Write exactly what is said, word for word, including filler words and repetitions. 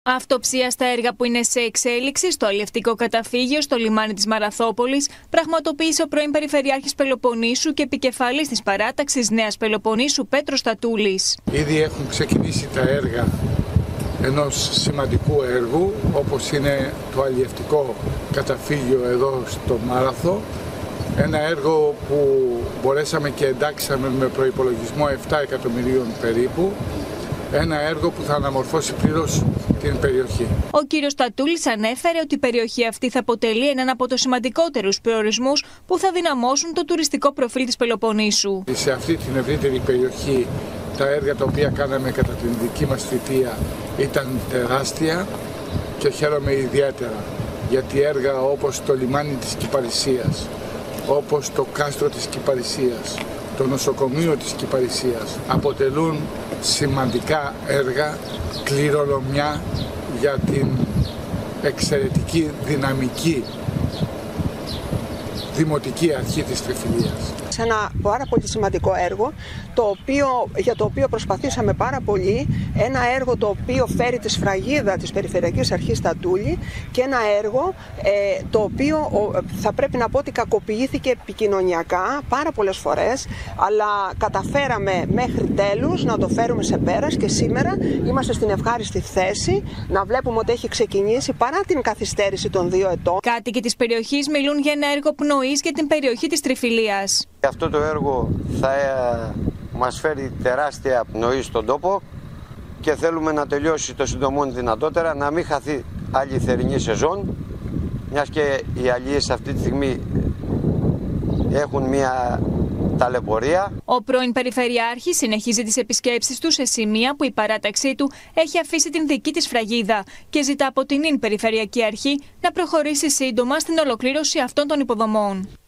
Αυτοψία στα έργα που είναι σε εξέλιξη στο αλλιευτικό καταφύγιο στο λιμάνι της Μαραθόπολης πραγματοποίησε ο πρώην Περιφερειάρχης Πελοποννήσου και επικεφαλής της παράταξης Νέας Πελοποννήσου Πέτρος Στατούλης. Ήδη έχουν ξεκινήσει τα έργα ενός σημαντικού έργου, όπως είναι το αλλιευτικό καταφύγιο εδώ στο Μάραθο. Ένα έργο που μπορέσαμε και εντάξαμε με προϋπολογισμό επτά εκατομμυρίων περίπου. Ένα έργο που θα αναμορφώσει πλήρως την περιοχή. Ο κύριος Στατούλης ανέφερε ότι η περιοχή αυτή θα αποτελεί έναν από τους σημαντικότερους προορισμούς που θα δυναμώσουν το τουριστικό προφίλ της Πελοποννήσου. Σε αυτή την ευρύτερη περιοχή τα έργα τα οποία κάναμε κατά την δική μας θητεία ήταν τεράστια και χαίρομαι ιδιαίτερα γιατί έργα όπως το λιμάνι της Κυπαρισίας, όπως το κάστρο της Κυπαρισίας, το νοσοκομείο της Κυπαρισίας αποτελούν σημαντικά έργα, κληρονομιά για την εξαιρετική δυναμική δημοτική αρχή της Τριφυλίας. Σε ένα πάρα πολύ σημαντικό έργο, το οποίο, για το οποίο προσπαθήσαμε πάρα πολύ, ένα έργο το οποίο φέρει τη σφραγίδα της Περιφερειακής Αρχής Στατούλη και ένα έργο ε, το οποίο ο, θα πρέπει να πω ότι κακοποιήθηκε επικοινωνιακά πάρα πολλές φορές, αλλά καταφέραμε μέχρι τέλους να το φέρουμε σε πέρας και σήμερα είμαστε στην ευχάριστη θέση να βλέπουμε ότι έχει ξεκινήσει παρά την καθυστέρηση των δύο ετών. Κάτοικοι της περιοχής μιλούν για ένα έργο πνοής για την περιοχή της Τριφυλίας. Αυτό το έργο θα μας φέρει τεράστια πνοή στον τόπο και θέλουμε να τελειώσει το συντομόν δυνατότερα, να μην χαθεί άλλη θερινή σεζόν, μιας και οι αλλιείς αυτή τη στιγμή έχουν μια ταλαιπωρία. Ο πρώην Περιφερειάρχης συνεχίζει τις επισκέψεις του σε σημεία που η παράταξή του έχει αφήσει την δική της φραγίδα και ζητά από την ίν Περιφερειακή Αρχή να προχωρήσει σύντομα στην ολοκλήρωση αυτών των υποδομών.